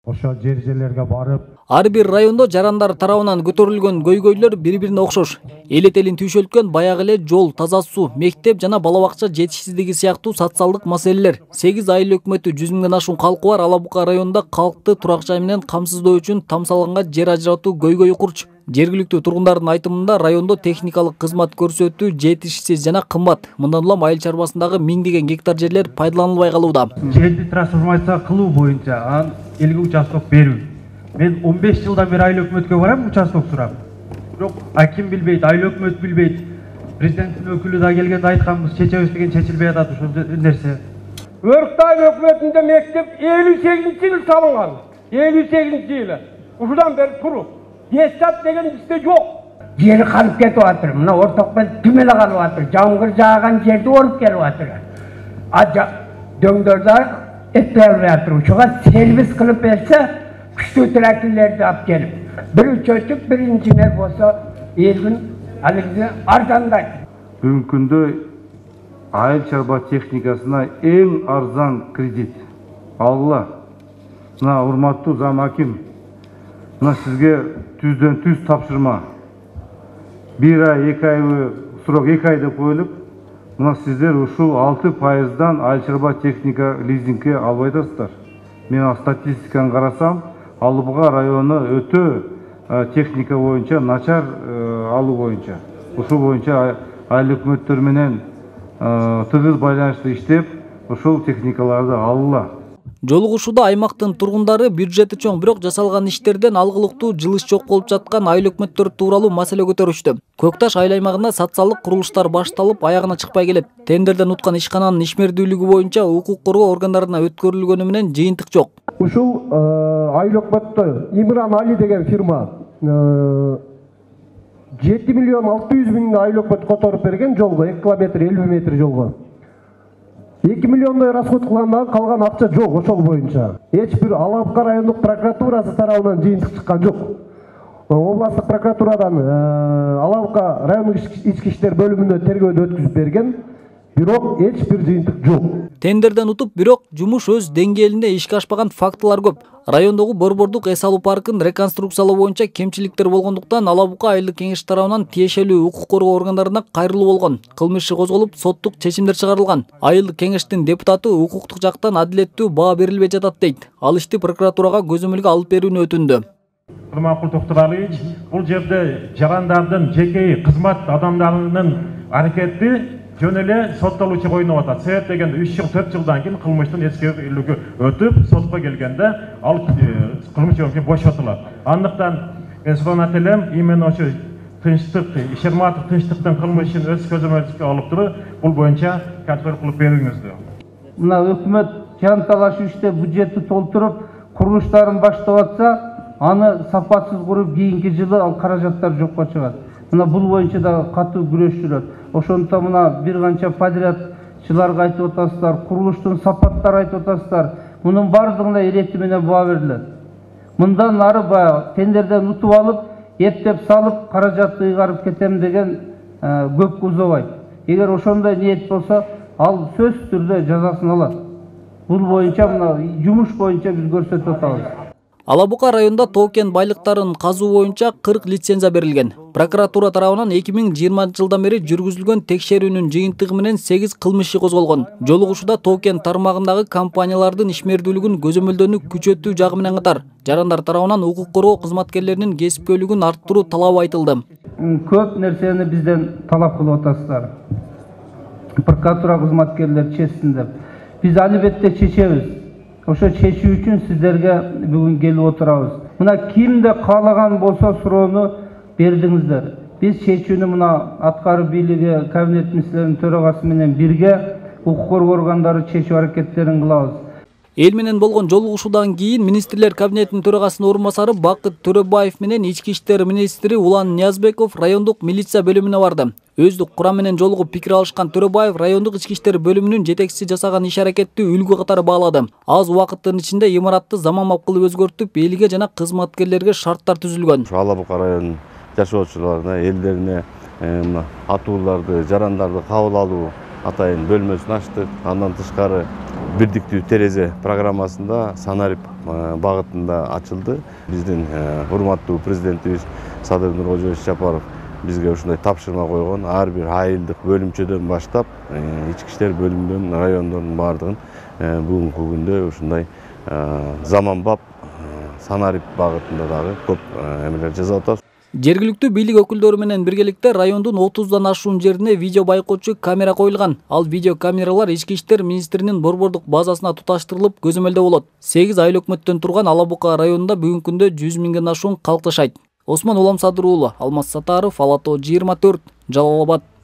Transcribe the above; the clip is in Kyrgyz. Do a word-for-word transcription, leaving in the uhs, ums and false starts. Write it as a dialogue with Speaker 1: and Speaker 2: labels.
Speaker 1: ошо жер жерлерге барып,
Speaker 2: ар бир райондо жарандар тарабынан көтөрүлгөн көйгөйлөр бири-бирине окшош. Эл этелин түйшөлткөн баягы эле жол, таза суу, мектеп жана бала бакча жетишсиздиги сыяктуу социалдык маселелер. сегиз айыл өкмөтү жүз миңден ашуун калкы бар Ала Бука районунда калкты турак жай менен камсыздоо үчүн тамсалганга жер ажыратуу көйгөйү курчу. Жергиликтүү тургундардын айтымында райондо техникалык кызмат көрсөтүү жетишсиз жана кымбат. Мындан улам айыл чарбасындагы миңдеген гектар жерлер пайдаланылбай калууда.
Speaker 1: Жерди трансформация кылуу боюнча ан элге участок берүү. Мен он беш жылдан бери айыл өкмөткө барам, участок сурап. Бирок аким билбейт, айыл өкмөт билбейт. Президенттин өкүлү да келгенде айтканбыз, чечебиз деген чечилбей атат ушул нерсе.
Speaker 3: Өрктай өкмөтүндө мектеп элүү сегизинчи жылы салынган. элүү сегизинчи жылы. Ушудан бери туруп. Детсад деген бизде жок.
Speaker 4: Жери канып кетип атыр. Мына ортокпен түм эле калып атыр. Жамгыр жааган жерди оруп келип атыр. А дөңдөрдө этпей атыр. Ушуга сервис кылып берсе, күчтүү тракторлорду алып келип, бир чөчүк, бир инженер болсо, элбин алыгы арзандайт.
Speaker 5: Бүгүнкү күндө айыл чарба техникасына эң арзан кредит алгыла. Мына урматтуу зам аким, мына сизге түздөн түз тапшырма. Бир ай, эки ай срок эки ай деп коюлуп, мына сиздер ушул алты пайыздан айыл чарба техника лизингке албай атасыздар. Мен статистиканы карасам, Ала Бука району өтө техника боюнча начар алуу боюнча. Ушул боюнча айыл өкмөттөр менен тыгыз байланышта иштеп, ушул техникаларды алыла.
Speaker 2: Жолугушууда аймактын тургундары бюджети чоң, бирок жасалган иштерден алгылыктуу жылыш жок болуп жаткан айыл өкмөттөр тууралуу маселе көтөрүштү. Көкташ айыл аймагында социалдык курулуштар башталып, аягына чыкпай келет. Тендерден уткан ишкананын ишмердүүлүгү боюнча укук коргоо органдарына өткөрүлгөнү менен жыйынтык жок.
Speaker 3: Ушул айыл өкмөттө Имран Али деген фирма жети миллион алты жүз миң айыл өкмөт которуп берген жолго, эки километр элүү метр жолго. эки миллиондой расход кылгандан калган акча жок ошол боюнча. Эч бир Ала Бука райондук прокуратурасы тарабынан жыйынтык чыккан жок. Областтык прокуратурадан Ала Бука райондук ички иштер бөлүмүнө тергөөдө өткүзүп берген, бирок эч бир жыйынтык жок.
Speaker 2: Тендерден утуп, бирок жумуш өз деңгээлинде ишке ашпаган фактылар көп. Райондогу Борбордук эс алуу паркын реконструкциялоо боюнча кемчиликтер болгондуктан Ала Бука айылдык кеңеш тарабынан тиешелүү укук коргоо органдарына кайрылуу болгон. Кылмыш иши козголуп, соттук чечимдер чыгарылган. Айылдык кеңештин депутаты укуктук жактан адилеттүү баа берилбей жатат дейт. Ал ишти прокуратурага көзөмөлгө алып берүүнү өтүндү.
Speaker 6: Курманкул Токтуралиевич, бул жерде жарандардын жеке кызмат адамдарынын аракети жөн эле соттолуучу койнуп атат. Себеп дегенде үч жыл төрт жылдан кийин кылмыштын эскерүүлүгү өтүп, сотко келгенде ал кылмыш жөнүндө бошотулат. Андыктан мен сурана телем, именно ошо тынчтык, ишерматов тынчтыктын кылмышын өз көзөмөлгө алып туруп, бул боюнча контроль кылып берүүңүздү.
Speaker 7: Мына өкмөт жан талашуу иште бюджетти толтуруп, курулуштарын баштап атса, аны сапатсыз куруп, кийинки жылы ал каражаттар жокко чыгат. Мына бул боюнча да катуу күрөшчүлөр. Ошондо мына бир канча подрядчыларга айтып атасыздар, курулуштун сапаттары айтып атасыздар. Мунун бардыгына ирети менен баа берилет. Мындан ары баягы тендерден утуп алып, эптеп салып, каражатты ыйгарып кетем деген көп узабайт. Эгер ошондой ниет болсо, ал сөзсүз түрдө жазасын алат. Бул боюнча мына жумуш боюнча биз көрсөтүп атабыз.
Speaker 2: Ала Бука районунда тоо-кен байлыктарын казуу боюнча кырк лицензия берилген. Прокуратура тарабынан эки миң жыйырманчы жылдан бери жүргүзүлгөн текшерүүнүн жыйынтыгы менен сегиз кылмыш иши козголгон. Жолугушууда тоо-кен тармагындагы компаниялардын ишмердүүлүгүн көзөмөлдөөнү күчөтүү жагы менен катар жарандар тарабынан укук коргоо кызматкерлеринин кесипкөйлүгүн арттыруу талабы айтылды.
Speaker 7: Көп нерсени бизден талап кылып атасыздар. Прокуратура кызматкерлери чечсин деп. Биз албетте чечебиз. Ошо чечүү үчүн сиздерге бүгүн келип отурабыз. Мына кимде каалаган болсо суроону бердиңиздер. Биз чечүүнү мына аткаруу бийлиги кабинет министрлеринин төрагасы менен бирге укук коргоо органдары чечүү аракеттерин кылабыз.
Speaker 2: Эл менен болгон жолугушуудан кийин министрлер кабинетинин төрагасынын орун басары Бакыт Төрөбаев менен ички иштер министри Улан Ниязбеков райондук милиция бөлүмүнө барды. Өздүк курам менен жолугуп пикир алышкан Төрөбаев райондук ички иштер бөлүмүнүн жетекчиси жасаган иш аракетти үлгү катары баалады. Аз убакыттын ичинде имаратты заманбап кылып өзгөртүп, элге жана кызматкерлерге шарттар түзүлгөн.
Speaker 8: Ала Бука районунун жашоочуларына, элдерине атууларды, жарандарды кабыл алуу атайын бөлмөсүн ачтык. Андан тышкары бирдиктүү терезе программасында санарип багытында ачылды. Биздин урматтуу президентибиз Садыр Нуркожоевич Жапаров бизге ушундай тапшырма койгон. Ар бир айылдык бөлүмчөдөн баштап ички иштер бөлүмдөрүнүн, райондордун баардыгын бүгүнкү күндө ушундай заманбап санарип багытында дагы көп эмелер жасап атабыз.
Speaker 2: Жергиликтүү бийлик өкүлдөрү менен биргеликте райондун отуздан ашуун жерине видео байкоочу камера коюлган. Ал видео камералар ички иштер министринин борбордук базасына туташтырылып көзөмөлдө болот. сегиз айыл өкмөттөн турган Ала Бука районунда бүгүнкү күндө жүз миңден ашуун калк жашайт. Осмон Уламсадыр уулу, Алмаз Сатаров, Ала Тоо жыйырма төрт, Жалал Абад.